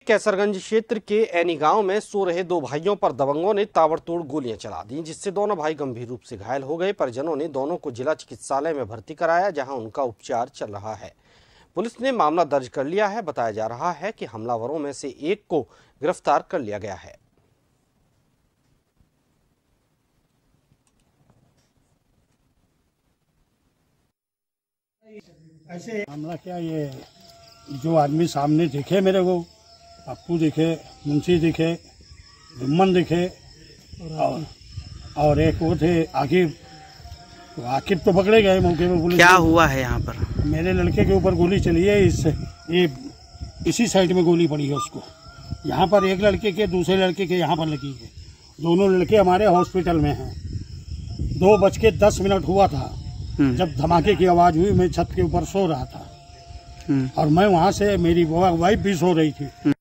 कैसरगंज क्षेत्र के ऐनी गांव में सो रहे दो भाइयों पर दबंगों ने ताबड़तोड़ गोलियां चला दी, जिससे दोनों भाई गंभीर रूप से घायल हो गए। परिजनों ने दोनों को जिला चिकित्सालय में भर्ती कराया, जहां उनका उपचार चल रहा है। पुलिस ने मामला दर्ज कर लिया है। बताया जा रहा है कि हमलावरों में से एक को गिरफ्तार कर लिया गया है। ऐसे हमला क्या, ये जो आदमी सामने दिखे मेरे को, पप्पू दिखे, मुंशी दिखे, जुम्मन दिखे और एक वो थे आकिब तो पकड़े गए मौके पे। पुलिस क्या हुआ है यहाँ पर? मेरे लड़के के ऊपर गोली चली है, ये इसी साइड में गोली पड़ी है उसको। यहाँ पर एक लड़के के, दूसरे लड़के के यहाँ पर लगी है। दोनों लड़के हमारे हॉस्पिटल में हैं। 2:10 हुआ था जब धमाके की आवाज हुई। मैं छत के ऊपर सो रहा था और मैं वहाँ से, मेरी वाइफ भी सो रही थी।